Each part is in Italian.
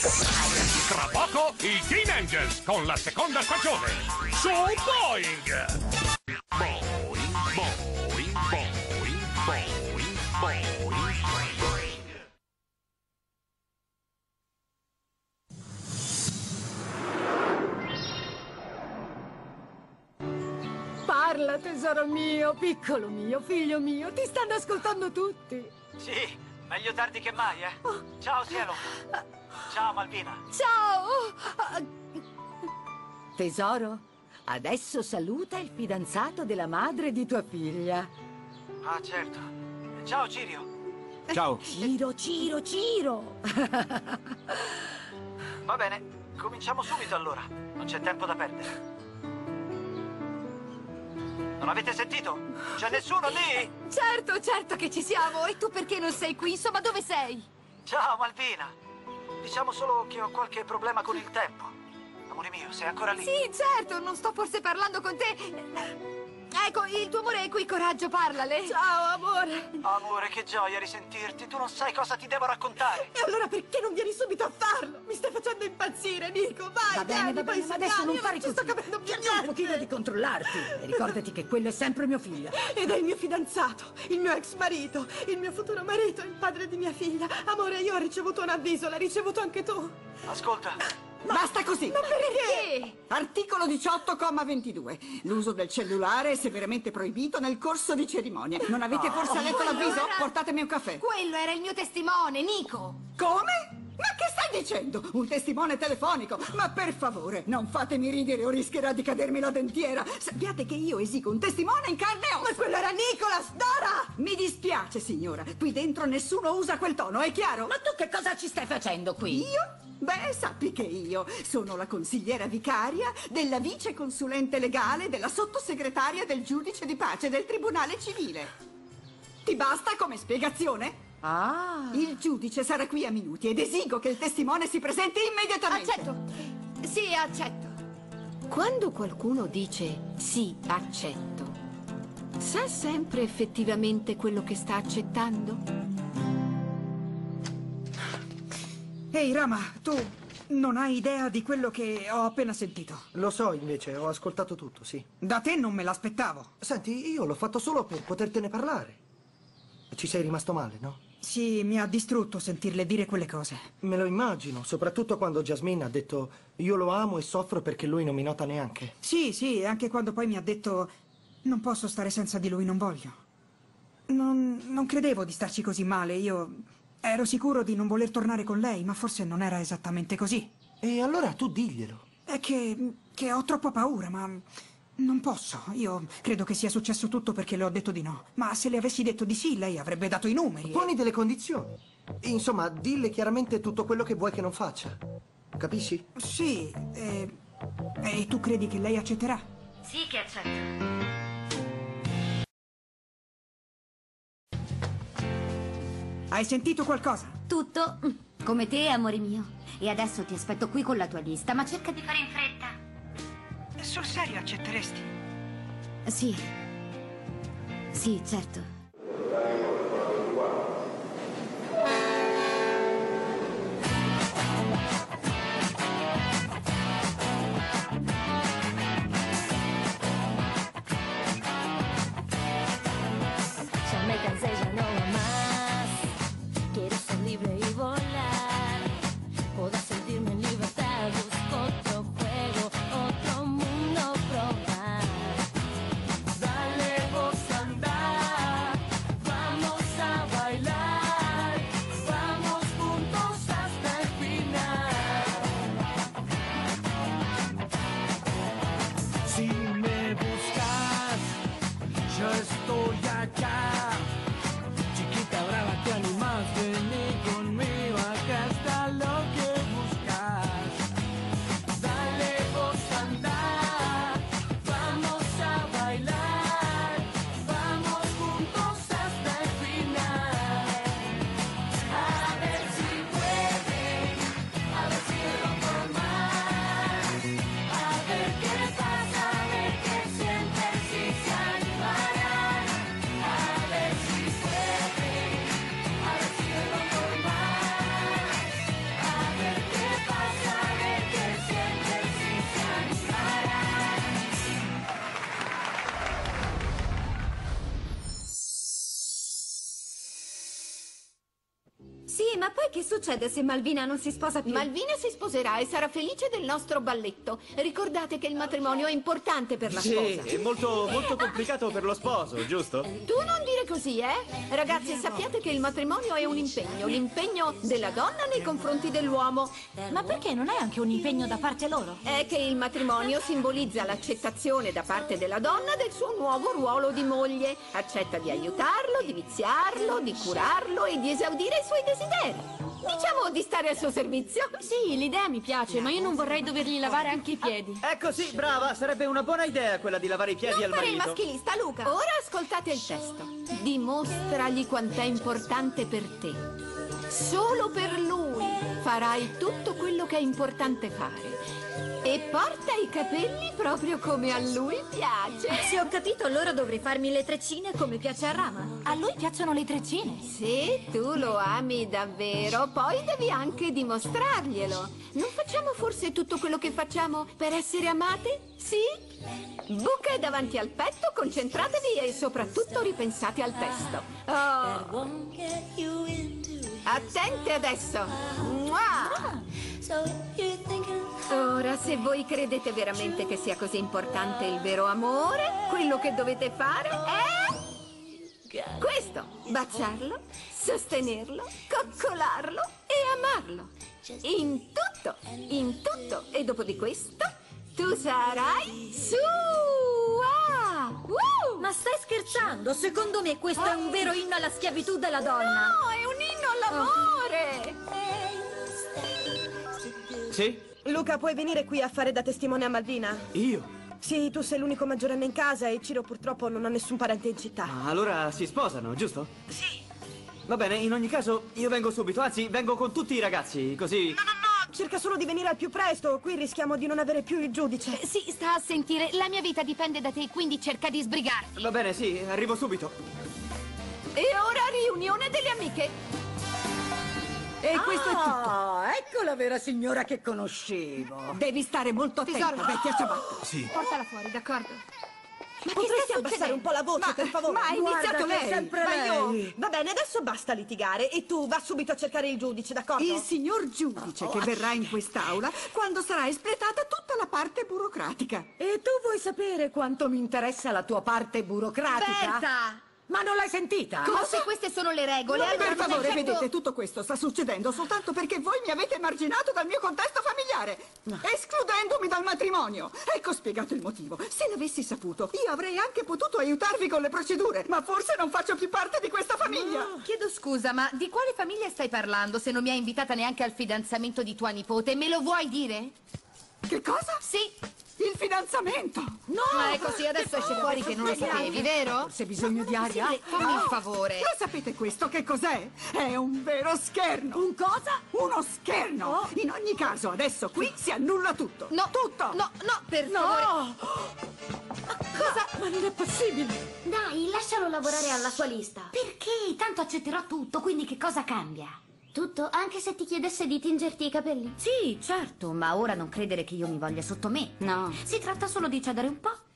Tra poco i Teen Angels con la seconda stagione su Boeing. Boeing, Boeing, Boeing, Boeing, Boeing, Boeing. Parla, tesoro mio, piccolo mio, figlio mio, ti stanno ascoltando tutti. Sì, meglio tardi che mai, eh. Ciao, cielo. Ciao, Malvina. Ciao! Tesoro, adesso saluta il fidanzato della madre di tua figlia. Ah, certo. Ciao, Cirio. Ciao. Ciro! Va bene, cominciamo subito allora. Non c'è tempo da perdere. Non avete sentito? C'è nessuno lì? Certo che ci siamo. E tu perché non sei qui? Insomma, dove sei? Ciao, Malvina. Diciamo solo che ho qualche problema con il tempo. Amore mio, sei ancora lì? Sì, certo, non sto forse parlando con te. Ecco, il tuo amore è qui, coraggio, parlale. Ciao, amore. Amore, che gioia risentirti. Tu non sai cosa ti devo raccontare. E allora perché non vieni subito a farlo? Mi stai facendo impazzire, Nico. Vai, Va bene, ma adesso non fare ci sto così. capendo più Cerca un niente. pochino di controllarti. E ricordati che quello è sempre mio figlio. Ed è il mio fidanzato, il mio ex marito, il mio futuro marito, il padre di mia figlia. Amore, io ho ricevuto un avviso, l'hai ricevuto anche tu. Ascolta. Basta così. Ma perché? Articolo 18,22. L'uso del cellulare è severamente proibito nel corso di cerimonie. Non avete forse letto l'avviso? Portatemi un caffè. Quello era il mio testimone, Nico. Come? Ma che stai dicendo? Un testimone telefonico? Ma per favore, non fatemi ridere o rischierà di cadermi la dentiera. Sappiate che io esigo un testimone in carne e ossa. Ma quello era Nicolas, Dora! Mi dispiace, signora. Qui dentro nessuno usa quel tono, è chiaro? Ma tu che cosa ci stai facendo qui? Io? Beh, sappi che io sono la consigliera vicaria della vice consulente legale della sottosegretaria del giudice di pace del tribunale civile. Ti basta come spiegazione? Ah. Il giudice sarà qui a minuti ed esigo che il testimone si presenti immediatamente. Accetto. Sì, accetto. Quando qualcuno dice sì, accetto, sa sempre effettivamente quello che sta accettando? Ehi, Rama, tu non hai idea di quello che ho appena sentito. Lo so, invece, ho ascoltato tutto, sì. Da te non me l'aspettavo. Senti, io l'ho fatto solo per potertene parlare. Ci sei rimasto male, no? Sì, mi ha distrutto sentirle dire quelle cose. Me lo immagino, soprattutto quando Jasmine ha detto io lo amo e soffro perché lui non mi nota neanche. Sì, anche quando poi mi ha detto non posso stare senza di lui, non voglio. Non credevo di starci così male, io ero sicuro di non voler tornare con lei, ma forse non era esattamente così. E allora tu diglielo. È che ho troppa paura, ma non posso. Io credo che sia successo tutto perché le ho detto di no. Ma se le avessi detto di sì, lei avrebbe dato i numeri. Poni delle condizioni. Insomma, dille chiaramente tutto quello che vuoi che non faccia. Capisci? Sì, e tu credi che lei accetterà? Sì che accetto. Hai sentito qualcosa? Tutto come te, amore mio. E adesso ti aspetto qui con la tua lista, ma cerca di fare in fretta. Sul serio accetteresti? Sì. Sì, certo. Ya me cansé, ya no va más. Quiero ser libre y volar. Puedo sentirme en libertad. Busco otro juego, otro mundo probar. Dale, vos andar. Vamos Che succede se Malvina non si sposa più? Malvina si sposerà e sarà felice del nostro balletto. Ricordate che il matrimonio è importante per la Sì, sposa. è molto complicato per lo sposo, giusto? Tu non dire così, eh? Ragazzi, sappiate che il matrimonio è un impegno. L'impegno della donna nei confronti dell'uomo. Ma perché non è anche un impegno da parte loro? È che il matrimonio simbolizza l'accettazione da parte della donna del suo nuovo ruolo di moglie. Accetta di aiutarlo, di viziarlo, di curarlo e di esaudire i suoi desideri. Diciamo di stare al suo servizio. Sì, l'idea mi piace, ma io non vorrei dovergli lavare anche i piedi. Ecco sì, brava, sarebbe una buona idea quella di lavare i piedi al Non fare il marito. maschilista, Luca. Ora ascoltate il testo. Dimostragli quant'è importante per te. Solo per lui farai tutto quello che è importante fare. E porta i capelli proprio come a lui piace. Se ho capito, allora dovrei farmi le treccine come piace a Rama. A lui piacciono le treccine. Se tu lo ami davvero, poi devi anche dimostrarglielo. Non facciamo forse tutto quello che facciamo per essere amate? Sì? Buche davanti al petto, concentratevi e soprattutto ripensate al testo. Oh. Attente adesso. Mua! Ora, se voi credete veramente che sia così importante il vero amore, quello che dovete fare è questo: baciarlo, sostenerlo, coccolarlo e amarlo. In tutto. E dopo di questo, tu sarai sua. Ma stai scherzando? Secondo me questo è un vero inno alla schiavitù della donna. No, è un inno all'amore. Sì? Luca, puoi venire qui a fare da testimone a Malvina? Io? Sì, tu sei l'unico maggiorenne in casa e Ciro purtroppo non ha nessun parente in città. Ma allora si sposano, giusto? Sì. Va bene, in ogni caso io vengo subito, anzi vengo con tutti i ragazzi, così... No, cerca solo di venire al più presto, qui rischiamo di non avere più il giudice. Sì, sta a sentire, la mia vita dipende da te, quindi cerca di sbrigarti. Va bene, sì, arrivo subito. E ora riunione delle amiche. E questo è tutto. Ecco la vera signora che conoscevo. Devi stare molto attenta, Tesoro. vecchia ciabatta. Sì. Portala fuori, d'accordo? Ma potresti abbassare un po' la voce, per favore? Ma ha iniziato Guarda che lei. è sempre Ma lei. Va bene, adesso basta litigare e tu va subito a cercare il giudice, d'accordo? Oh. Il signor giudice che verrà in quest'aula quando sarà espletata tutta la parte burocratica. E tu vuoi sapere quanto mi interessa la tua parte burocratica? Berta! Ma non l'hai sentita? Ma se queste sono le regole, allora Per non è favore, certo- vedete, tutto questo sta succedendo soltanto perché voi mi avete emarginato dal mio contesto familiare, escludendomi dal matrimonio. Ecco spiegato il motivo. Se l'avessi saputo, io avrei anche potuto aiutarvi con le procedure, ma forse non faccio più parte di questa famiglia. Chiedo scusa, ma di quale famiglia stai parlando se non mi hai invitata neanche al fidanzamento di tua nipote? Me lo vuoi dire? Che cosa? Sì. Il fidanzamento! No! Ma ecco, sì, adesso esce fuori che non lo sapevi, vero? Forse hai bisogno di aria? Sì, fammi il favore. Lo sapete questo che cos'è? È un vero scherno! Un cosa? Uno scherno! In ogni caso, adesso qui si annulla tutto! No, tutto! No, per favore. Cosa? Ma non è possibile! Dai, lascialo lavorare alla sua lista. Perché? Tanto accetterò tutto, quindi che cosa cambia? Tutto? Anche se ti chiedesse di tingerti i capelli? Sì, certo, ma ora non credere che io mi voglia sotto me. No. Si tratta solo di cedere un po'.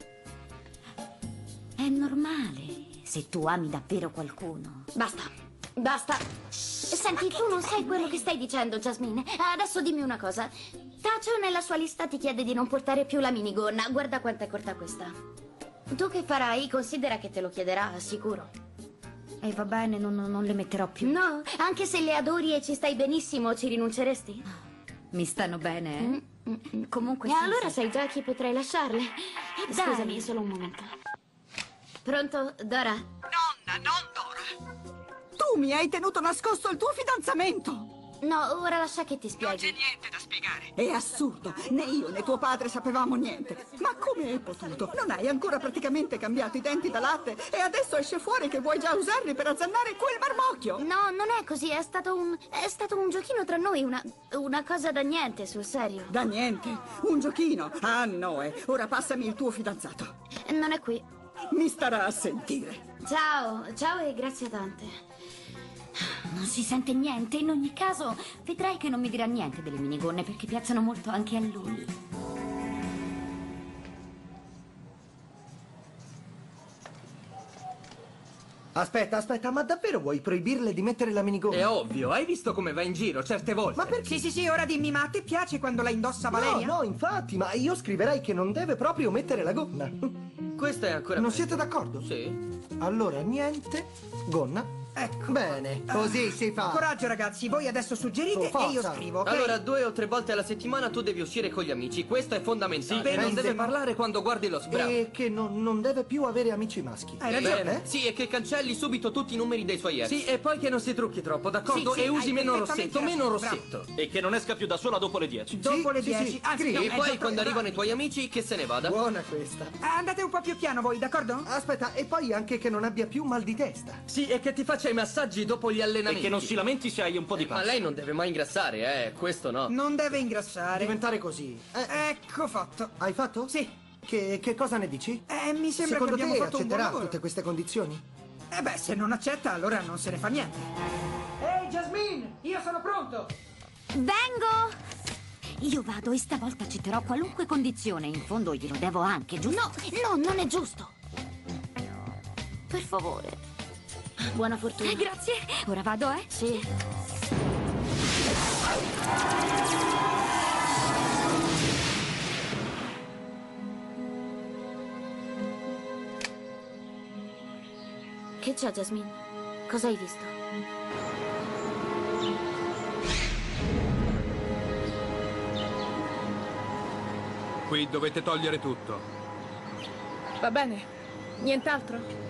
È normale, se tu ami davvero qualcuno. Basta. Senti, tu non sai quello che stai dicendo, Jasmine. Adesso dimmi una cosa. Tacio nella sua lista ti chiede di non portare più la minigonna. Guarda quanto è corta questa. Tu che farai? Considera che te lo chiederà, sicuro. E va bene, non le metterò più. No, anche se le adori e ci stai benissimo, ci rinunceresti? Mi stanno bene, eh? Comunque E sì, allora sì. sai già chi potrei lasciarle. Dai. Scusami, solo un momento. Pronto, Dora? Nonna, non Dora! Tu mi hai tenuto nascosto il tuo fidanzamento! No, ora lascia che ti spieghi. niente da spiegare. È assurdo. Né io né tuo padre sapevamo niente. Ma come hai potuto? Non hai ancora praticamente cambiato i denti da latte e adesso esce fuori che vuoi già usarli per azzannare quel marmocchio. No, non è così, è stato un giochino tra noi, una cosa da niente, sul serio. Da niente. Un giochino. Ah, Noè. Ora passami il tuo fidanzato. Non è qui. Mi starà a sentire. Ciao e grazie tante. Non si sente niente, in ogni caso vedrai che non mi dirà niente delle minigonne perché piacciono molto anche a lui. Aspetta, ma davvero vuoi proibirle di mettere la minigonna? È ovvio, hai visto come va in giro certe volte? Ma perché? Sì, ora dimmi, ma a te piace quando la indossa Valeria? No, infatti, ma io scriverei che non deve proprio mettere la gonna. Questa è ancora Non peggio. siete d'accordo? Sì. Allora, niente, gonna. Ecco. Bene, così si fa. Coraggio, ragazzi, voi adesso suggerite Forza. e io scrivo, ok? Allora, 2 o 3 volte alla settimana tu devi uscire con gli amici. Questo è fondamentale. Sì, non pensi- deve parlare quando guardi lo sbravo. E che non deve più avere amici maschi. Hai ragione. Bene. Sì, e che cancelli subito tutti i numeri dei suoi ex. Sì, e poi che non si trucchi troppo, d'accordo? Sì, e usi hai meno perfettamente rossetto, meno ragione, rossetto. E che non esca più da sola dopo le 10. Dopo le sì, 10. sì, Anzi, scrivi. no, E poi giusto, quando arrivano i tuoi amici, che se ne vada. Buona questa. Andate un po' più piano voi, d'accordo? Aspetta, e poi anche che non abbia più mal di testa. Sì, e che ti faccia i massaggi dopo gli allenamenti. E che non si lamenti se hai un po' di Ma pasta. lei non deve mai ingrassare, questo no. Non deve ingrassare. Diventare così. Ecco fatto. Hai fatto? Sì. Che cosa ne dici? Mi sembra Secondo che abbiamo te fatto un buon accetterà lavoro. tutte queste condizioni? Se non accetta, allora non se ne fa niente. Ehi, Jasmine, io sono pronto. Vengo! Io vado e stavolta accetterò qualunque condizione. In fondo glielo devo anche, giusto? No, non è giusto. Per favore. Buona fortuna. Grazie. Ora vado, eh? Sì. Che c'è, Jasmine? Cosa hai visto? Qui dovete togliere tutto. Va bene. Nient'altro?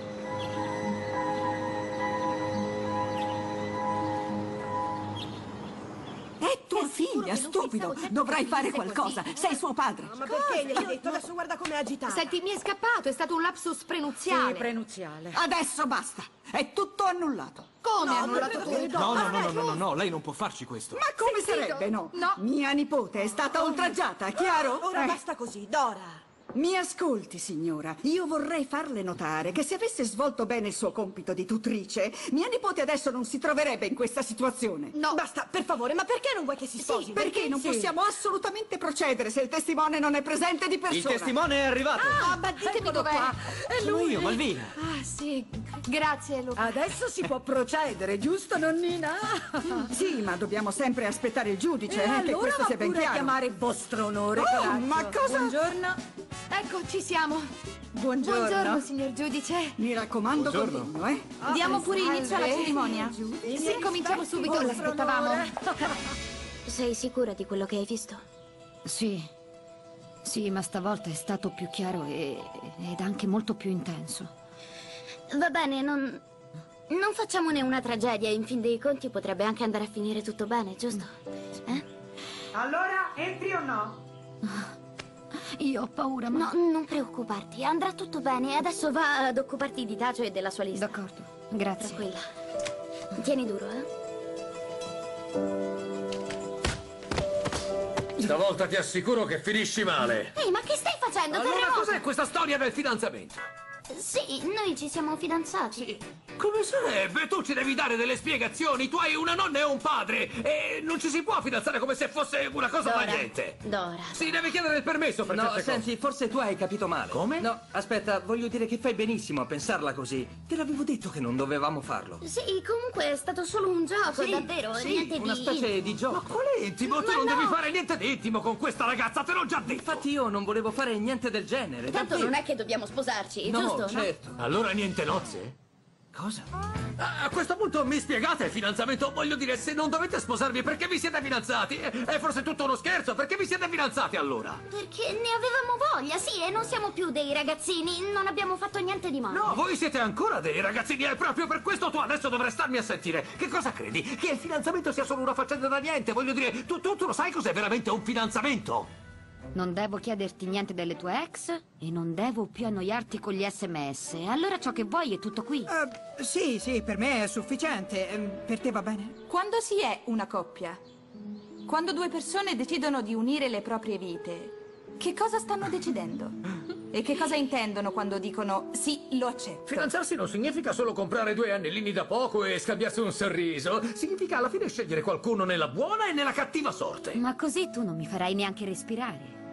È tua figlia, stupido. Dovrai fare qualcosa. Sei suo padre. Ma perché gliel'hai detto? Adesso guarda come è agitata. Senti, mi è scappato, è stato un lapsus prenuziale. Sì, prenuziale. Adesso basta. È tutto annullato. Come No, annullato non tu? credo che- No, lei non può farci questo. Ma come Sentito? sarebbe, no? No. Mia nipote è stata oltraggiata, chiaro? Ora basta così, Dora. Mi ascolti, signora. Io vorrei farle notare che se avesse svolto bene il suo compito di tutrice, mia nipote adesso non si troverebbe in questa situazione. No. Basta, per favore, ma perché non vuoi che si sposi? Perché non possiamo assolutamente procedere se il testimone non è presente di persona? Il testimone è arrivato. Ah, ma ditemi dov'è. È Sono lui. io, Malvina. Ah, sì. Grazie, Luca. Adesso si può procedere, giusto, nonnina? Sì, ma dobbiamo sempre aspettare il giudice, E che allora questo va sia ben pure a chiaro. chiamare vostro onore, Oh, coraggio. ma cosa- Buongiorno. Ecco, ci siamo. Buongiorno. Buongiorno, signor giudice. Mi raccomando, Buongiorno. con Lino, Diamo pure salve. inizio alla cerimonia. Sì, cominciamo subito, l'aspettavamo. Sei sicura di quello che hai visto? Sì. Sì, ma stavolta è stato più chiaro ed anche molto più intenso. Va bene, non facciamone una tragedia. In fin dei conti potrebbe anche andare a finire tutto bene, giusto? Allora, entri o no? Io ho paura, ma... No, non preoccuparti. Andrà tutto bene. Adesso va ad occuparti di Tacio e della sua lista. D'accordo, grazie. Tranquilla. Tieni duro, Stavolta ti assicuro che finisci male. Ehi, ma che stai facendo? Allora Terremoto? cos'è questa storia del fidanzamento? Sì, noi ci siamo fidanzati. Come sarebbe? Tu ci devi dare delle spiegazioni. Tu hai una nonna e un padre e non ci si può fidanzare come se fosse una cosa da niente. Dora. Si deve chiedere il permesso per No, certe senti, forse tu hai capito male. Come? No, aspetta, voglio dire che fai benissimo a pensarla così. Te l'avevo detto che non dovevamo farlo. Sì, comunque è stato solo un gioco, davvero. Niente una di... specie di gioco. Ma quale intimo? Tu non devi fare niente di intimo con questa ragazza, te l'ho già detto. Infatti io non volevo fare niente del genere. Tanto davvero. non è che dobbiamo sposarci, No, giusto? certo. Allora niente nozze? Cosa? A questo punto mi spiegate il fidanzamento? Voglio dire, se non dovete sposarvi, perché vi siete fidanzati? È forse tutto uno scherzo? Perché vi siete fidanzati allora? Perché ne avevamo voglia, sì, e non siamo più dei ragazzini, non abbiamo fatto niente di male. No, voi siete ancora dei ragazzini e proprio per questo tu adesso dovrai starmi a sentire. Che cosa credi? Che il fidanzamento sia solo una faccenda da niente? Voglio dire, tu lo sai cos'è veramente un fidanzamento? Non devo chiederti niente delle tue ex e non devo più annoiarti con gli SMS. Allora ciò che vuoi è tutto qui. Sì, per me è sufficiente. Per te va bene? Quando si è una coppia, quando due persone decidono di unire le proprie vite, che cosa stanno decidendo? E che cosa intendono quando dicono sì, lo accetto? Fidanzarsi non significa solo comprare 2 anellini da poco e scambiarsi un sorriso. Significa alla fine scegliere qualcuno nella buona e nella cattiva sorte. Ma così tu non mi farai neanche respirare.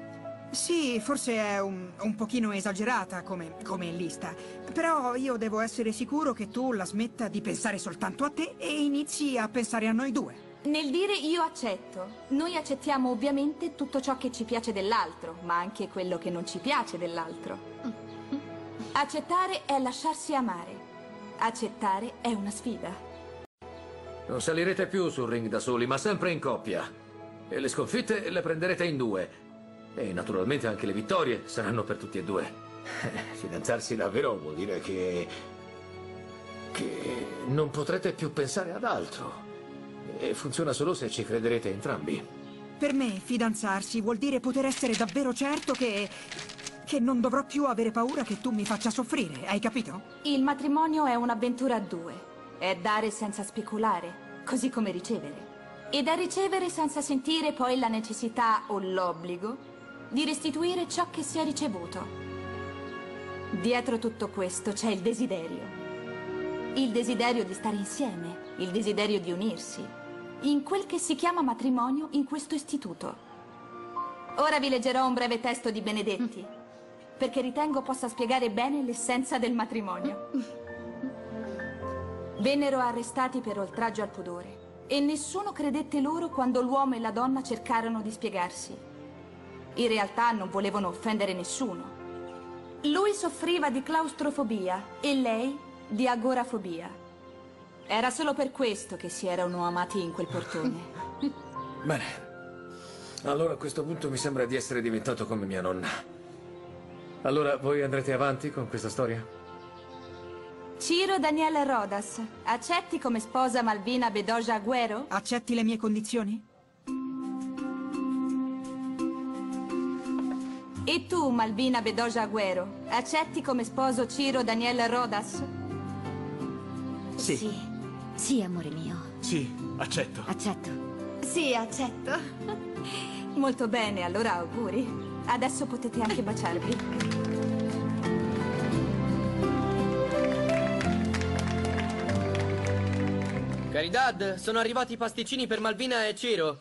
Sì, forse è un pochino esagerata come lista. Però io devo essere sicuro che tu la smetta di pensare soltanto a te e inizi a pensare a noi due. Nel dire io accetto, noi accettiamo ovviamente tutto ciò che ci piace dell'altro, ma anche quello che non ci piace dell'altro. Accettare è lasciarsi amare. Accettare è una sfida. Non salirete più sul ring da soli, ma sempre in coppia. E le sconfitte le prenderete in due. E naturalmente anche le vittorie saranno per tutti e due. Fidanzarsi davvero vuol dire che non potrete più pensare ad altro. E funziona solo se ci crederete entrambi. Per me, fidanzarsi vuol dire poter essere davvero certo che non dovrò più avere paura che tu mi faccia soffrire, hai capito? Il matrimonio è un'avventura a due. È dare senza speculare, così come ricevere. E da ricevere senza sentire poi la necessità o l'obbligo di restituire ciò che si è ricevuto. Dietro tutto questo c'è il desiderio. Il desiderio di stare insieme, il desiderio di unirsi, in quel che si chiama matrimonio in questo istituto. Ora vi leggerò un breve testo di Benedetti, perché ritengo possa spiegare bene l'essenza del matrimonio. Vennero arrestati per oltraggio al pudore e nessuno credette loro quando l'uomo e la donna cercarono di spiegarsi. In realtà non volevano offendere nessuno. Lui soffriva di claustrofobia e lei di agorafobia. Era solo per questo che si erano amati in quel portone. Bene. Allora a questo punto mi sembra di essere diventato come mia nonna. Allora voi andrete avanti con questa storia? Ciro Daniele Rodas, accetti come sposa Malvina Bedoya Agüero? Accetti le mie condizioni? E tu, Malvina Bedoya Agüero, accetti come sposo Ciro Daniele Rodas? Sì. Sì, amore mio. Sì, accetto. Accetto. Sì, accetto. Molto bene, allora auguri. Adesso potete anche baciarvi. Caridad, sono arrivati i pasticcini per Malvina e Ciro.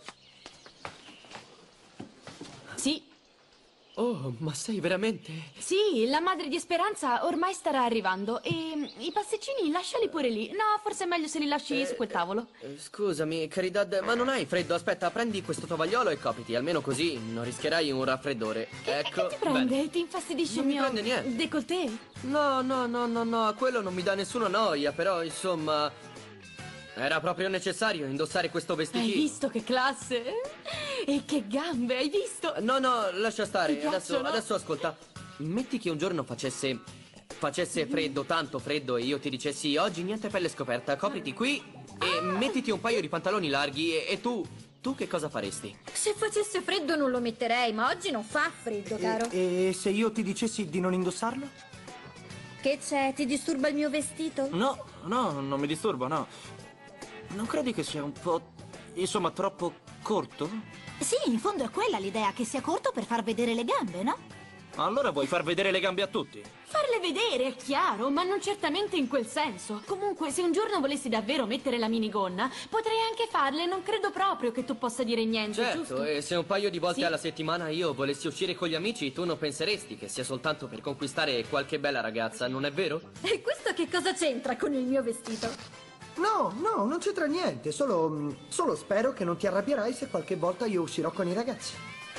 Sì. Oh, ma sei veramente... Sì, la madre di Speranza ormai starà arrivando e i pasticcini lasciali pure lì. No, forse è meglio se li lasci su quel tavolo. Scusami, Caridad, ma non hai freddo? Aspetta, prendi questo tovagliolo e copiti, almeno così non rischierai un raffreddore. Ecco. Che ti prende? Bene. Ti infastidisce Non il mi mio prende niente. décolleté? No, quello non mi dà nessuna noia, però insomma... Era proprio necessario indossare questo vestitino. Hai visto che classe? E che gambe, hai visto? No, lascia stare. Ti piacciono? Adesso ascolta. Metti che un giorno facesse freddo, tanto freddo, e io ti dicessi oggi niente pelle scoperta, copriti qui e mettiti un paio di pantaloni larghi e tu che cosa faresti? Se facesse freddo non lo metterei, ma oggi non fa freddo, caro. E se io ti dicessi di non indossarlo? Che c'è? Ti disturba il mio vestito? No, non mi disturba, no. Non credi che sia un po', insomma, troppo corto? Sì, in fondo è quella l'idea, che sia corto per far vedere le gambe, no? Allora vuoi far vedere le gambe a tutti? Farle vedere, è chiaro, ma non certamente in quel senso. Comunque, se un giorno volessi davvero mettere la minigonna, potrei anche farle, non credo proprio che tu possa dire niente, Certo, giusto? e se un paio di volte Sì. alla settimana io volessi uscire con gli amici, tu non penseresti che sia soltanto per conquistare qualche bella ragazza, non è vero? E questo che cosa c'entra con il mio vestito? No, non c'entra niente. Solo spero che non ti arrabbierai se qualche volta io uscirò con i ragazzi.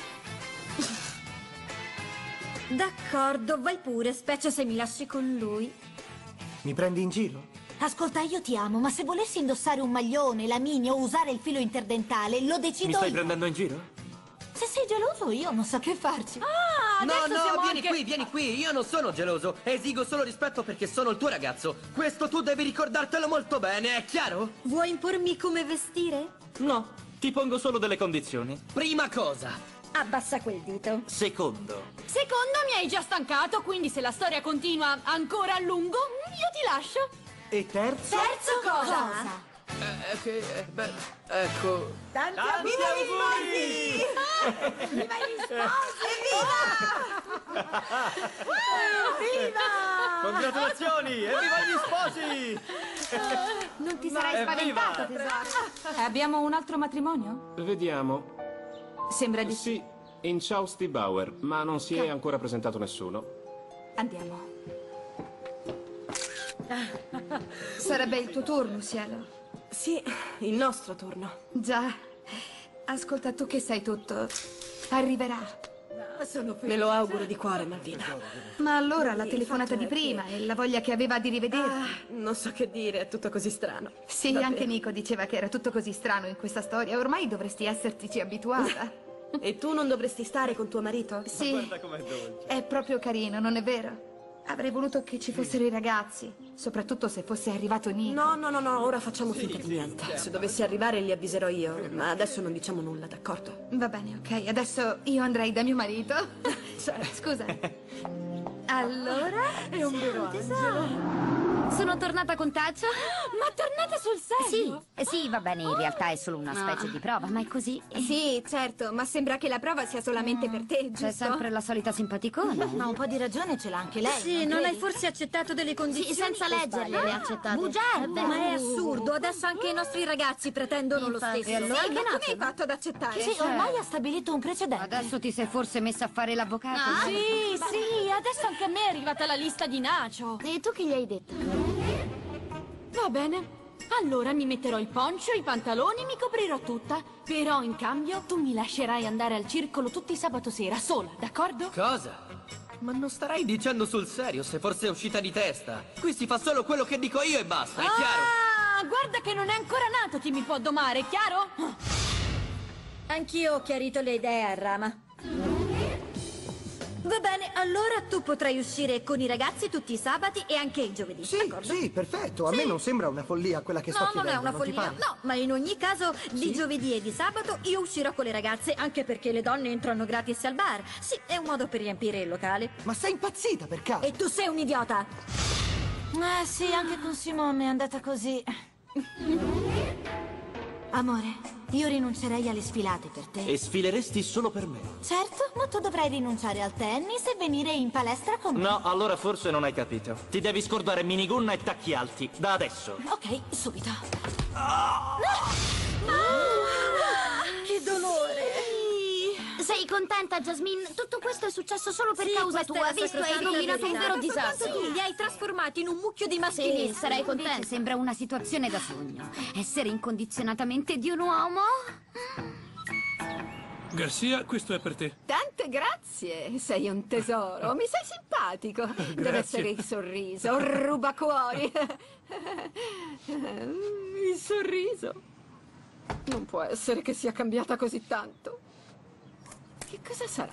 D'accordo, vai pure, specie se mi lasci con lui. Mi prendi in giro? Ascolta, io ti amo, ma se volessi indossare un maglione, la mini o usare il filo interdentale, lo decido Mi stai io. prendendo in giro? Se sei geloso, io non so che farci. Ah, adesso siamo Vieni qui, io non sono geloso, esigo solo rispetto perché sono il tuo ragazzo. Questo tu devi ricordartelo molto bene, è chiaro? Vuoi impormi come vestire? No, ti pongo solo delle condizioni. Prima cosa, Abbassa quel dito. Secondo. Secondo, mi hai già stancato, quindi se la storia continua ancora a lungo, io ti lascio. E terzo? Terzo cosa? Ecco... Tanti auguri! Viva gli sposi! Viva! Congratulazioni! Evviva gli sposi! Non ti sarai spaventato, tesoro. Abbiamo un altro matrimonio? Vediamo. Sembra di sì. In ciao Steve Bauer, ma non si è ancora presentato nessuno. Andiamo. Sarebbe il tuo turno, cielo. Sì, il nostro turno. Già. Ascolta, tu che sai tutto. Arriverà. Sono felice. Me lo auguro di cuore, Malvina. Ma allora la telefonata di prima e la voglia che aveva di rivederti. Non so che dire, è tutto così strano. Sì, Davvero. anche Nico diceva che era tutto così strano in questa storia. Ormai dovresti essertici abituata. E tu non dovresti stare con tuo marito? Sì. Guarda com'è dolce. È proprio carino, non è vero? Avrei voluto che ci fossero i ragazzi, soprattutto se fosse arrivato Nico. No, ora facciamo finta di niente. Se dovessi arrivare li avviserò io, ma adesso non diciamo nulla, d'accordo? Va bene, ok, adesso io andrei da mio marito. Scusa. Allora? È un vero tesoro. Sono tornata con Taccio. Ma tornate sul serio? Sì, va bene, in realtà è solo una specie di prova, ma è così. Sì, certo, ma sembra che la prova sia solamente per te, giusto? C'è sempre la solita simpaticona. Ma un po' di ragione ce l'ha anche lei. Sì, non credi? hai forse accettato delle condizioni? Sì, senza leggerle le ha accettate. Bugiardo! Ma è assurdo, adesso anche i nostri ragazzi pretendono lo stesso. E allora? Sì, ma come hai fatto ad accettare? Sì, ormai ha stabilito un precedente. Adesso ti sei forse messa a fare l'avvocato? Sì, adesso anche a me è arrivata la lista di Nacio. E tu che gli hai detto? Va bene. Allora mi metterò il poncio, i pantaloni, mi coprirò tutta. Però in cambio tu mi lascerai andare al circolo tutti i sabato sera, sola, d'accordo? Cosa? Ma non starai dicendo sul serio, se forse è uscita di testa. Qui si fa solo quello che dico io e basta, è chiaro? Ah, guarda che non è ancora nato chi mi può domare, chiaro? Anch'io ho chiarito le idee a Rama. Va bene, allora tu potrai uscire con i ragazzi tutti i sabati e anche il giovedì. Sì, perfetto. A me non sembra una follia quella che sto No, non è chiedendo. una ti follia. pare? No, ma in ogni caso, di giovedì e di sabato io uscirò con le ragazze, anche perché le donne entrano gratis al bar. Sì, è un modo per riempire il locale. Ma sei impazzita per caso? E tu sei un idiota. Sì, anche con Simone è andata così. Amore, io rinuncerei alle sfilate per te. E sfileresti solo per me. Certo, ma tu dovrai rinunciare al tennis e venire in palestra con me. No, allora forse non hai capito. Ti devi scordare minigonna e tacchi alti, da adesso. Ok, subito. Che dolore! Sei contenta, Jasmine? Tutto questo è successo solo per Sì, causa questa è tua, la visto? Hai sacrosanta combinato un verità. vero disastro. Li hai trasformati in un mucchio di maschilisti. Sì, sarei contenta. Invece sembra una situazione da sogno. Essere incondizionatamente di un uomo? Garcia, questo è per te. Tante grazie, sei un tesoro, mi sei simpatico. Deve essere il sorriso, rubacuori. Il sorriso. Non può essere che sia cambiata così tanto. Che cosa sarà?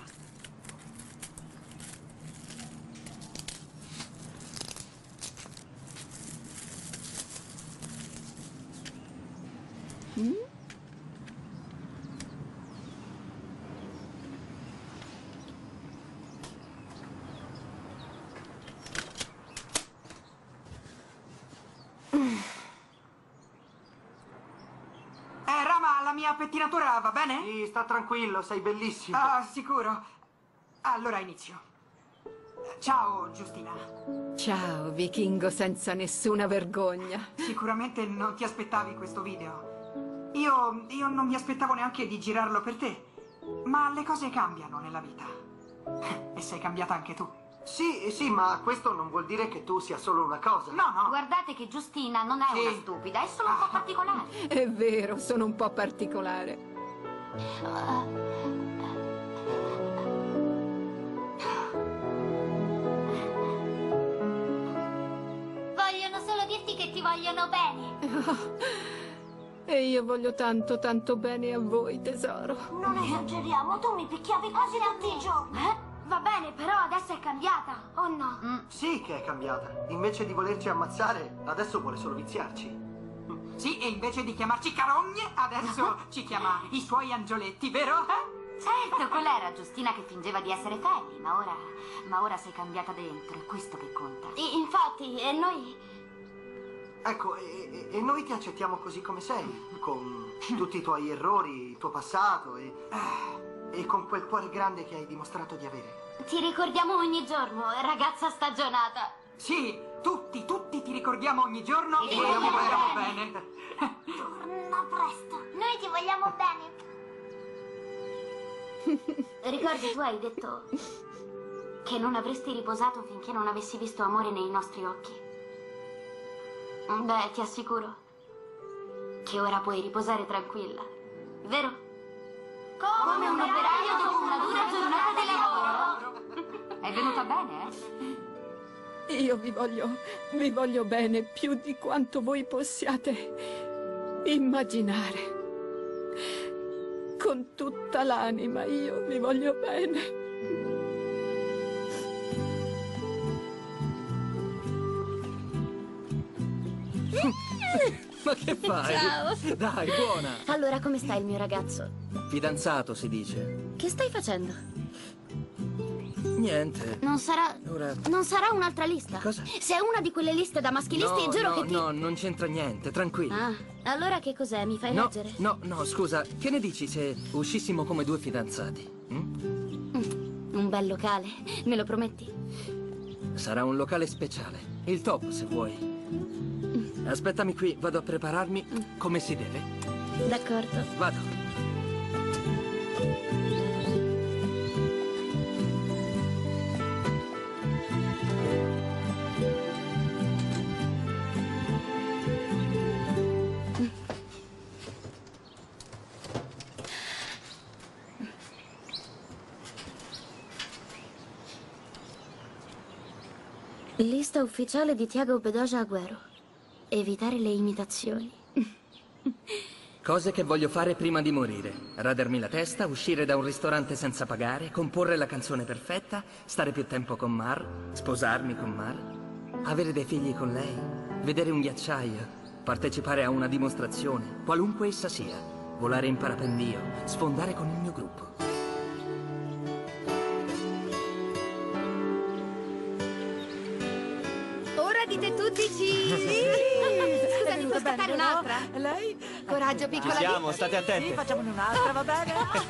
Rama, la mia pettinatura va bene? Sì, sta tranquillo, sei bellissimo. Ah, sicuro. Allora inizio. Ciao, Giustina. Ciao, vichingo senza nessuna vergogna. Sicuramente non ti aspettavi questo video. Io non mi aspettavo neanche di girarlo per te. Ma le cose cambiano nella vita. E sei cambiata anche tu. Sì, ma questo non vuol dire che tu sia solo una cosa. No. Guardate che Giustina non è una stupida, è solo un po' particolare. È vero, sono un po' particolare. Vogliono solo dirti che ti vogliono bene. E io voglio tanto, tanto bene a voi, tesoro. Non esageriamo, tu mi picchiavi quasi tutti i giorni. Va bene, però adesso è cambiata, o no? Sì che è cambiata. Invece di volerci ammazzare, adesso vuole solo viziarci. Sì, e invece di chiamarci carogne, adesso ci chiama i suoi angioletti, vero? Certo, quella era Giustina che fingeva di essere Fanny, ma ora sei cambiata dentro, è questo che conta. Infatti, e noi... Ecco, e noi ti accettiamo così come sei, con tutti i tuoi errori, il tuo passato e con quel cuore grande che hai dimostrato di avere. Ti ricordiamo ogni giorno, ragazza stagionata. Sì, tutti ti ricordiamo ogni giorno e vogliamo bene. Torna presto, noi ti vogliamo bene. Ricordi, tu hai detto che non avresti riposato finché non avessi visto amore nei nostri occhi. Beh, ti assicuro che ora puoi riposare tranquilla, vero? Come un operaio dopo una dura giornata di lavoro. È venuta bene, eh? Io vi voglio bene più di quanto voi possiate immaginare. Con tutta l'anima io vi voglio bene. Ma che fai? Ciao. Dai, buona. Allora, come sta il mio ragazzo? Fidanzato, si dice. Che stai facendo? Niente. Non sarà un'altra lista? Cosa? Se è una di quelle liste da maschilisti, giuro che ti... No, non c'entra niente, tranquillo. Ah, allora che cos'è? Mi fai leggere? No, scusa, che ne dici se uscissimo come due fidanzati? Un bel locale, me lo prometti? Sarà un locale speciale, il top se vuoi. Aspettami qui, vado a prepararmi come si deve. D'accordo. Vado. Lista ufficiale di Thiago Bedoya Agüero. Evitare le imitazioni. Cose che voglio fare prima di morire. Radermi la testa, uscire da un ristorante senza pagare, comporre la canzone perfetta, stare più tempo con Mar, sposarmi con Mar, avere dei figli con lei, vedere un ghiacciaio, partecipare a una dimostrazione, qualunque essa sia, volare in parapendio, sfondare con il mio gruppo. Ora dite tutti sì! Scusa, mi puoi aspettare un'altra? Lei? Coraggio, piccola. Ci siamo, state attenti. Sì, facciamone un'altra, va bene?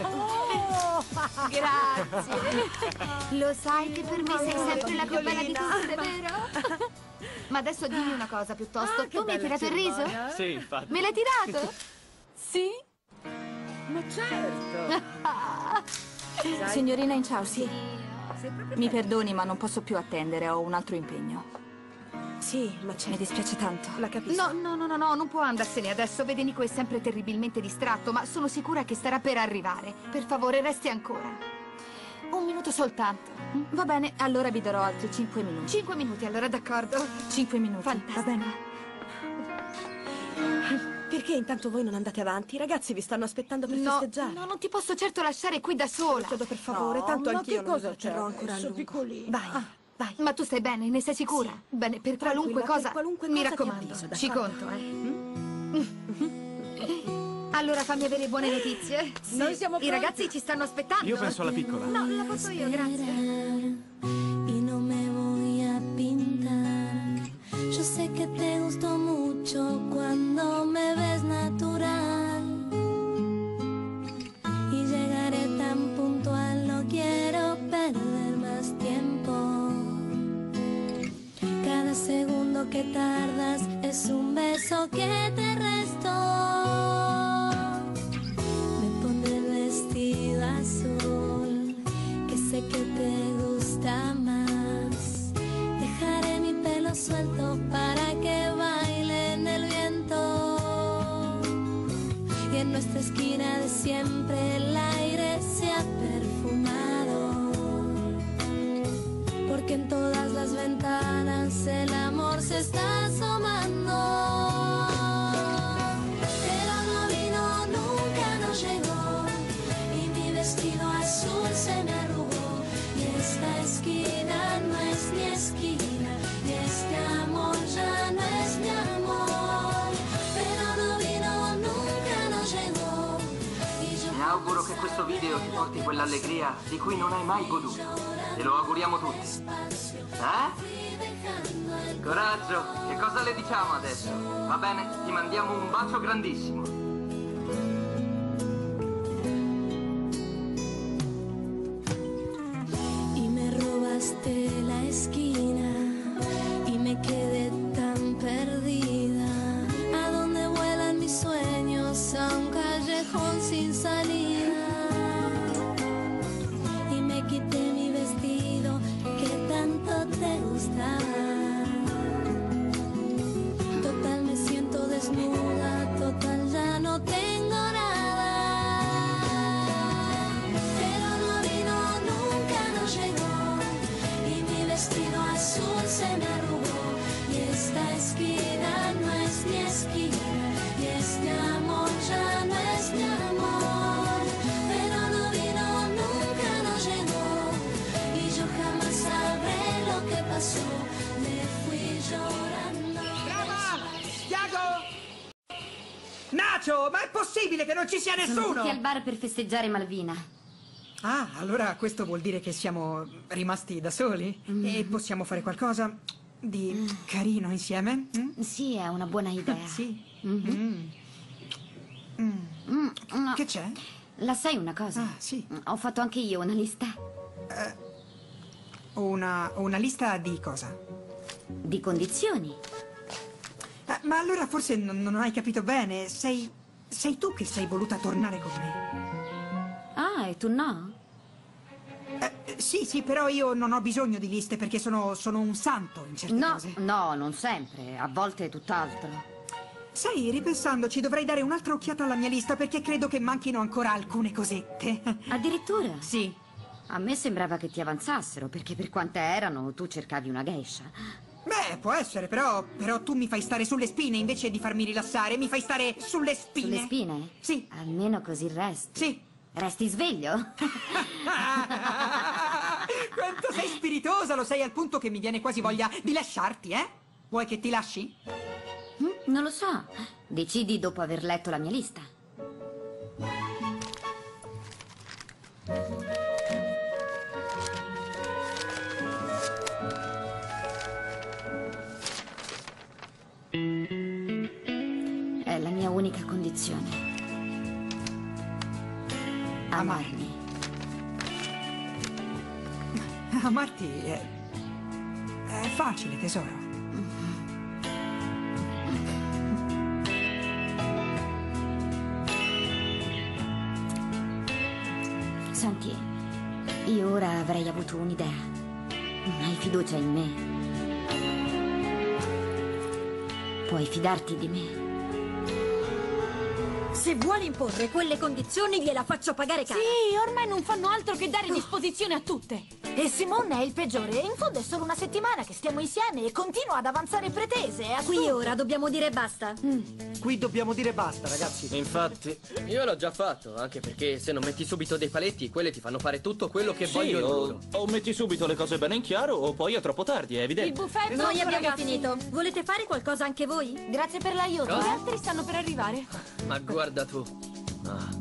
Grazie. Lo sai che per me sei sempre la più bella di tutte, vero? Ma adesso dimmi una cosa piuttosto. Tu mi hai tirato il riso? Sì, infatti. Me l'hai tirato? Sì? Ma certo. Signorina Inciausi, mi perdoni ma non posso più attendere, ho un altro impegno. Sì, ma c'è. Mi dispiace tanto. La capisco. No, non può andarsene adesso. Vede, Nico è sempre terribilmente distratto, ma sono sicura che starà per arrivare. Per favore, resti ancora. Un minuto soltanto. Va bene, allora vi darò altri 5 minuti. 5 minuti, allora, d'accordo? 5 minuti. Fantastico. Va bene. Perché intanto voi non andate avanti? I ragazzi vi stanno aspettando per festeggiare. No, non ti posso certo lasciare qui da sola. Chiedo per favore, tanto ma anch'io che non cosa mi tratterò ancora a Sono lungo. piccolino. Vai. Vai. Ma tu stai bene? Ne sei sicura? Sì. Bene, per Tranquilla, qualunque cosa, per qualunque mi cosa ti raccomando, avviso, ci d'accordo? conto, Allora fammi avere buone notizie. Sì. Noi siamo I pronti. ragazzi ci stanno aspettando. Io penso alla piccola. No, la faccio io, grazie. Y no me voy a pintar. Yo sé que te gustó mucho cuando me ves natural. Y llegaré tan puntual, no quiero perder más tiempo. Cada segundo que tardas es un beso que te resto. Me pondré el vestido azul, que sé que te gusta más. Dejaré mi pelo suelto para que baile en el viento. Y en nuestra esquina de siempre el aire se ha perfumado. Porque en todas las ventanas el amor se está asomando. Pero no vino, nunca nos llegó. Y mi vestido azul se me arrugó. Y esta esquina no es mi esquina. Y este amor ya no es mi amor. Pero no vino, nunca nos llegó. Y yo Mi auguro che questo video ti porti quell'allegria di cui non hai mai goduto. E lo auguriamo tutti. Coraggio, che cosa le diciamo adesso? Va bene? Ti mandiamo un bacio grandissimo. Y me robaste la esquina y me quedé tan perdida. ¿A dónde vuelan mis sueños? A un callejón sin salida. Oh, ma è possibile che non ci sia Sono nessuno? tutti al bar per festeggiare Malvina. Ah, allora questo vuol dire che siamo rimasti da soli? E possiamo fare qualcosa di carino insieme? Sì, è una buona idea. Sì. No. Che c'è? La sai una cosa? Ah, sì. Ho fatto anche io una lista. Una lista di cosa? Di condizioni. Ma allora forse non hai capito bene. Sei tu che sei voluta tornare con me. Ah, e tu no? Sì, però io non ho bisogno di liste perché sono un santo in certe cose. No, non sempre. A volte è tutt'altro. Sai, ripensandoci, dovrei dare un'altra occhiata alla mia lista perché credo che manchino ancora alcune cosette. Addirittura? Sì. A me sembrava che ti avanzassero, perché per quante erano tu cercavi una geisha. Beh, può essere, però tu mi fai stare sulle spine invece di farmi rilassare, mi fai stare sulle spine. Sulle spine? Sì. Almeno così resti. Sì. Resti sveglio? Quanto sei spiritosa, lo sei al punto che mi viene quasi voglia di lasciarti, eh? Vuoi che ti lasci? Non lo so. Decidi dopo aver letto la mia lista. È la mia unica condizione. Amarmi. Amarti è facile, tesoro. Senti, io ora avrei avuto un'idea. Hai fiducia in me? Puoi fidarti di me? Se vuole imporre quelle condizioni gliela faccio pagare cara. Sì, ormai non fanno altro che dare disposizione a tutte. E Simone è il peggiore. In fondo è solo una settimana che stiamo insieme e continua ad avanzare pretese. È assurdo. Qui ora dobbiamo dire basta. Qui dobbiamo dire basta, ragazzi. Infatti, io l'ho già fatto, anche perché se non metti subito dei paletti, quelle ti fanno fare tutto quello che vogliono loro. O metti subito le cose bene in chiaro, o poi è troppo tardi, è evidente. Il buffet è Noi pronto, abbiamo ragazzi. finito. Volete fare qualcosa anche voi? Grazie per l'aiuto. Cosa? Gli altri stanno per arrivare. Ma guarda tu. Ah.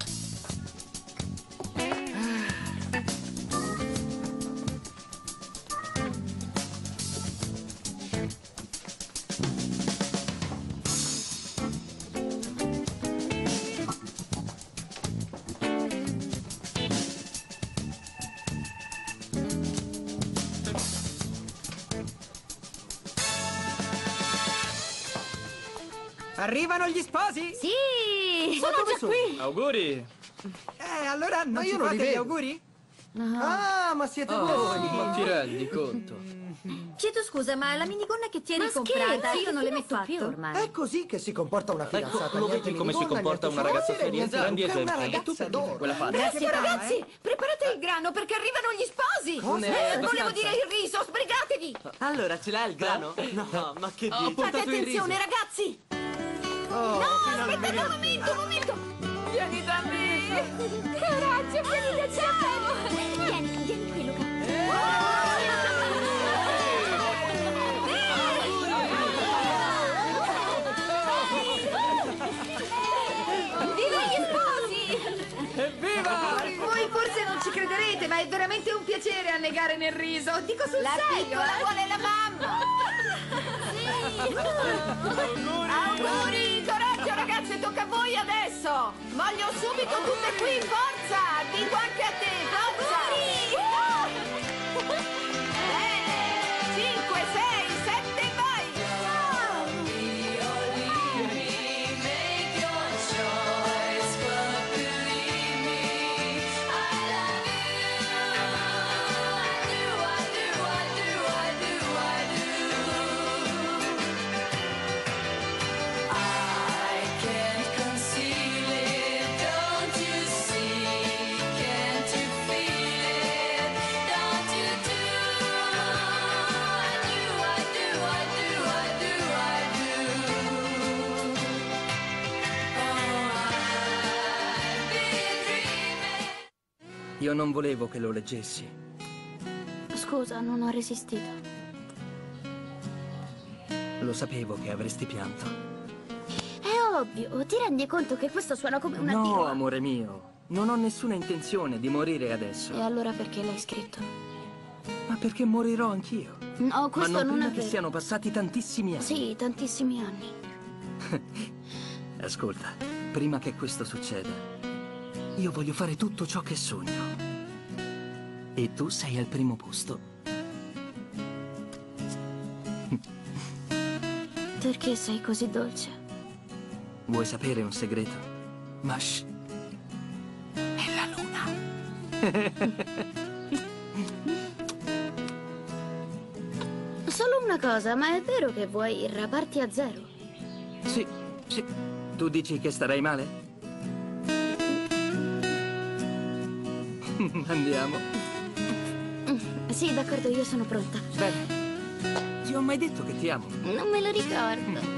Arrivano gli sposi? Sì! Sono già qui! Auguri! Allora non Ma ci io non fate li gli vedo. auguri? Ah, ma siete voi! Ma ti rendi conto? Chiedo scusa, ma la minigonna che ti eri Ma comprata, scherzi, io non le che metto fine ha più fatto? ormai. È così che si comporta una fidanzata. Ecco, lo niente vedi come si minigonna, comporta niente una ragazza sorelle, seria? niente Prendi altro, è una esempio. ragazza d'oro. Quella fatta. Grazie, Brava, ragazzi! Preparate il grano perché arrivano gli sposi! Non è Volevo abbastanza. dire il riso, sbrigatevi! Allora, ce l'hai il grano? No, ma che dici? Fate attenzione, ragazzi! Oh, No, finalmente. aspetta un momento! Vieni da me! Coraggio, vieni da te! Vieni qui, Luca. Viva gli sposi! Evviva! Voi forse non ci crederete, ma è veramente un piacere annegare nel riso. Dico sul La serio, piccola vuole la mamma! Auguri! Coraggio, ragazze, tocca a voi adesso! Voglio subito tutte qui, forza! Dico anche a te, forza! Bene! 5, 6, 7, vai! Io non volevo che lo leggessi. Scusa, non ho resistito. Lo sapevo che avresti pianto. È ovvio. Ti rendi conto che questo suona come un addio? No, amore mio. Non ho nessuna intenzione di morire adesso. E allora perché l'hai scritto? Ma perché morirò anch'io. No, questo Ma non non prima è che vero. siano passati tantissimi anni. Sì, tantissimi anni. Ascolta, prima che questo succeda, io voglio fare tutto ciò che sogno. E tu sei al primo posto. Perché sei così dolce? Vuoi sapere un segreto? Ma shh. È la luna. Solo una cosa, ma è vero che vuoi raparti a zero? Sì, sì. Tu dici che starei male? Andiamo. Sì, d'accordo, io sono pronta. Bene. Ti ho mai detto che ti amo? Non me lo ricordo.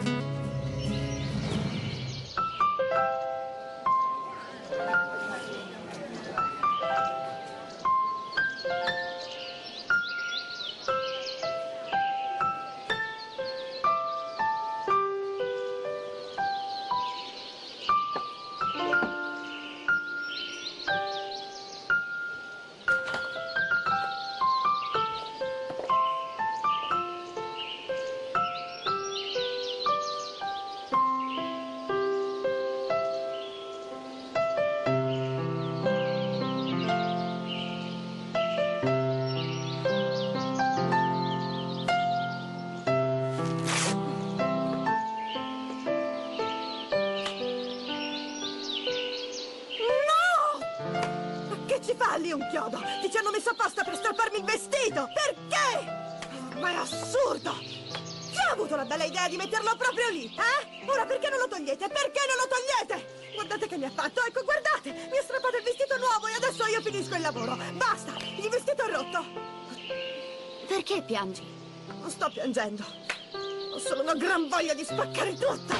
Un chiodo! Ti ci hanno messo apposta per strapparmi il vestito! Perché? Ma è assurdo! Chi ha avuto la bella idea di metterlo proprio lì, eh? Ora perché non lo togliete? Perché non lo togliete? Guardate che mi ha fatto, ecco, guardate! Mi ha strappato il vestito nuovo e adesso io finisco il lavoro! Basta! Il vestito è rotto! Perché piangi? Non sto piangendo! Ho solo una gran voglia di spaccare tutto!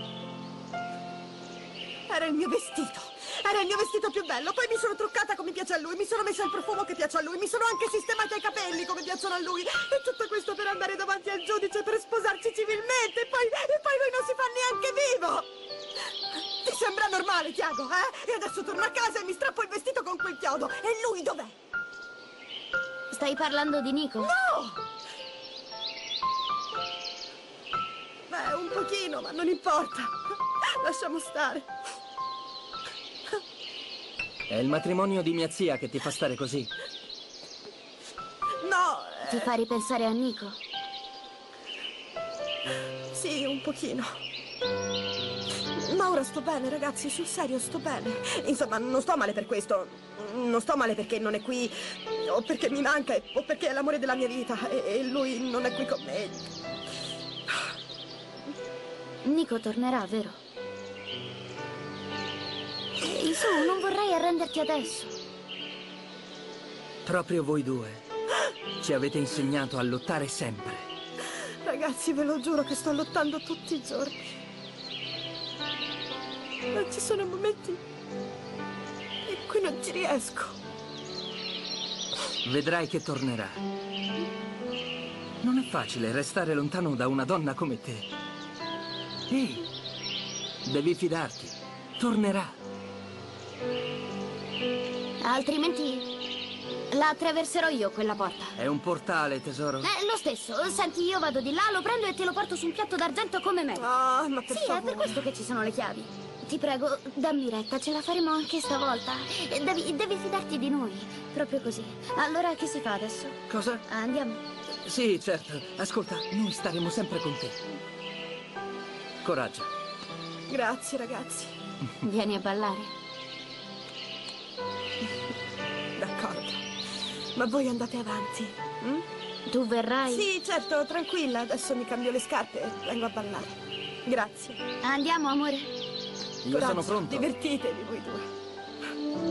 Era il mio vestito! Era il mio vestito più bello, poi mi sono truccata come piace a lui, mi sono messa il profumo che piace a lui, mi sono anche sistemata i capelli come piacciono a lui. E tutto questo per andare davanti al giudice per sposarci civilmente e poi lui non si fa neanche vivo. Ti sembra normale, Tiago, eh? E adesso torno a casa e mi strappo il vestito con quel chiodo. E lui dov'è? Stai parlando di Nico? No! Beh, un pochino, ma non importa. Lasciamo stare. È il matrimonio di mia zia che ti fa stare così. No! Ti fa ripensare a Nico? Sì, un pochino. Ma ora sto bene, ragazzi, sul serio sto bene. Insomma, non sto male per questo. Non sto male perché non è qui, o perché mi manca, o perché è l'amore della mia vita, e lui non è qui con me. Nico tornerà, vero? Su, non vorrei arrenderti adesso. Proprio voi due ci avete insegnato a lottare sempre. Ragazzi, ve lo giuro che sto lottando tutti i giorni. Ma ci sono momenti in cui non ci riesco. Vedrai che tornerà. Non è facile restare lontano da una donna come te. Ehi, devi fidarti. Tornerà. Altrimenti la attraverserò io quella porta. È un portale, tesoro. Lo stesso. Senti, io vado di là, lo prendo e te lo porto su un piatto d'argento come me. Ah, ma per sì, favore. è per questo che ci sono le chiavi. Ti prego, dammi retta, ce la faremo anche stavolta. Devi fidarti di noi. Proprio così. Allora, che si fa adesso? Cosa? Andiamo. Sì, certo. Ascolta, noi staremo sempre con te. Coraggio. Grazie, ragazzi. Vieni a ballare. D'accordo. Ma voi andate avanti. Tu verrai? Sì, certo, tranquilla. Adesso mi cambio le scarpe e vengo a ballare. Grazie. Andiamo, amore. Io sono pronto. Divertitevi voi due.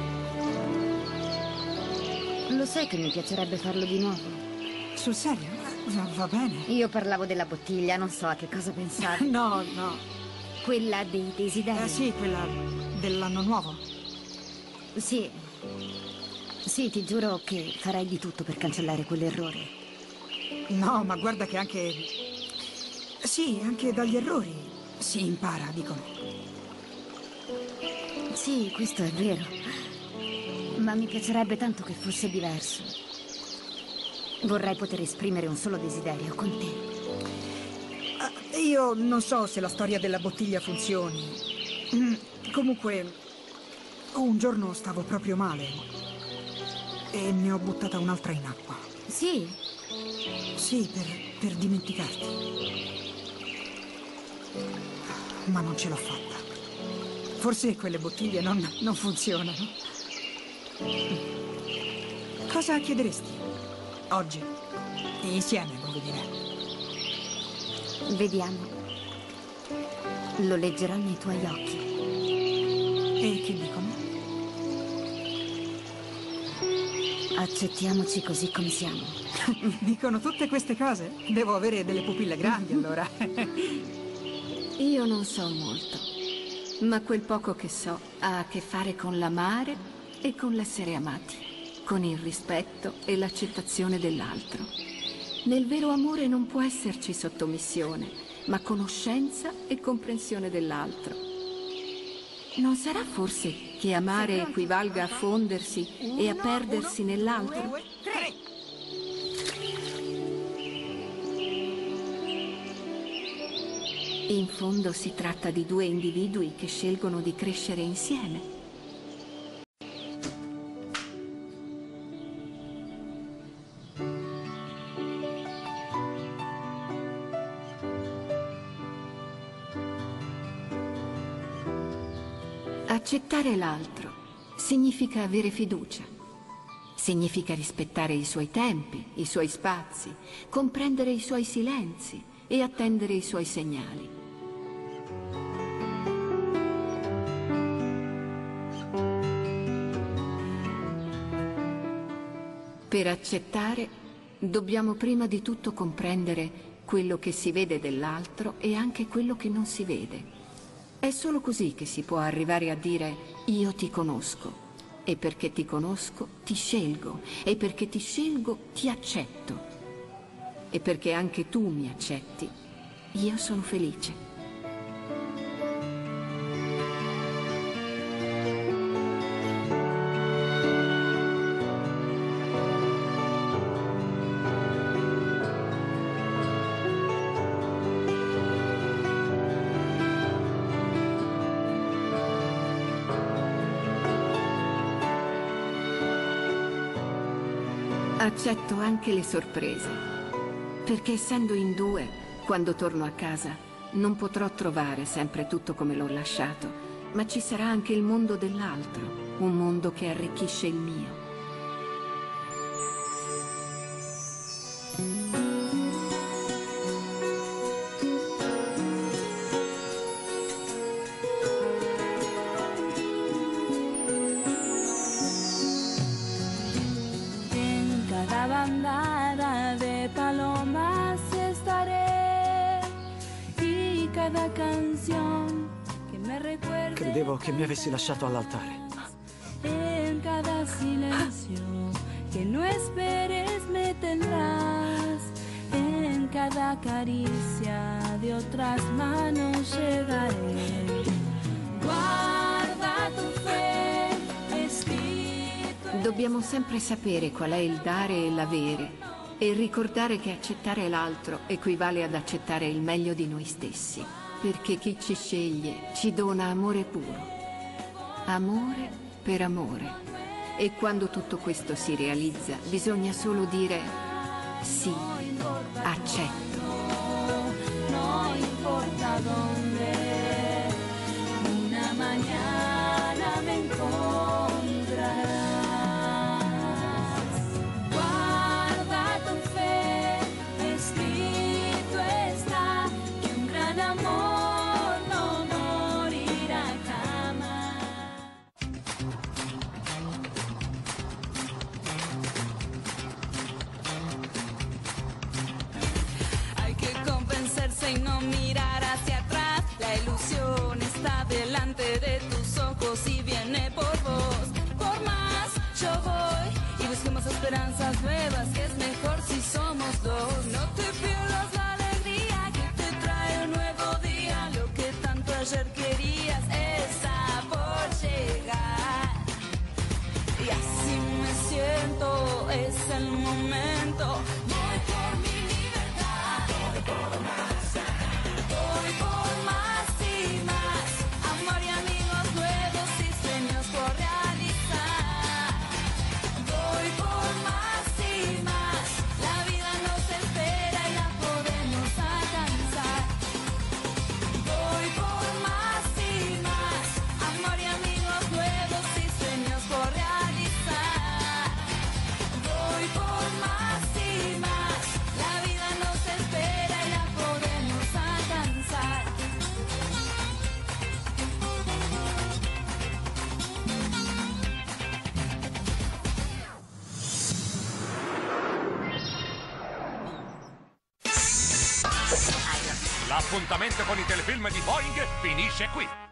Lo sai che mi piacerebbe farlo di nuovo? Sul serio? Va bene. Io parlavo della bottiglia, non so a che cosa pensavi. No. Quella dei desideri? Sì, quella dell'anno nuovo. Sì. Sì, ti giuro che farei di tutto per cancellare quell'errore. No, ma guarda che anche... Sì, anche dagli errori si impara, dicono. Sì, questo è vero. Ma mi piacerebbe tanto che fosse diverso. Vorrei poter esprimere un solo desiderio con te. Io non so se la storia della bottiglia funzioni. Comunque, un giorno stavo proprio male e ne ho buttata un'altra in acqua. Sì? Sì, per dimenticarti. Ma non ce l'ho fatta. Forse quelle bottiglie non funzionano. Cosa chiederesti? Oggi. Insieme, voglio dire. Vediamo. Lo leggerò nei tuoi occhi. E che dicono? Accettiamoci così come siamo. Dicono tutte queste cose? Devo avere delle pupille grandi, allora. Io non so molto, ma quel poco che so ha a che fare con l'amare e con l'essere amati, con il rispetto e l'accettazione dell'altro. Nel vero amore non può esserci sottomissione, ma conoscenza e comprensione dell'altro. Non sarà forse che amare equivalga a fondersi e a perdersi nell'altro? In fondo si tratta di due individui che scelgono di crescere insieme. Accettare l'altro significa avere fiducia. Significa rispettare i suoi tempi, i suoi spazi, comprendere i suoi silenzi e attendere i suoi segnali. Per accettare, dobbiamo prima di tutto comprendere quello che si vede dell'altro e anche quello che non si vede. È solo così che si può arrivare a dire io ti conosco e perché ti conosco ti scelgo e perché ti scelgo ti accetto e perché anche tu mi accetti, io sono felice. Accetto anche le sorprese, perché essendo in due, quando torno a casa, non potrò trovare sempre tutto come l'ho lasciato, ma ci sarà anche il mondo dell'altro, un mondo che arricchisce il mio. Credevo che mi avessi lasciato all'altare. En cada silencio que no esperes me tendrás. En cada caricia de otras manos llegaré. Guarda tu fe, Espíritu. Dobbiamo sempre sapere qual è il dare e l'avere e ricordare che accettare l'altro equivale ad accettare il meglio di noi stessi. Perché chi ci sceglie ci dona amore puro, amore per amore. E quando tutto questo si realizza, bisogna solo dire sì, accetto. No importa dónde, una mañana me encontrarás. Guarda tu fe, escrito está que un gran amor L'appuntamento con i telefilm di Boeing finisce qui.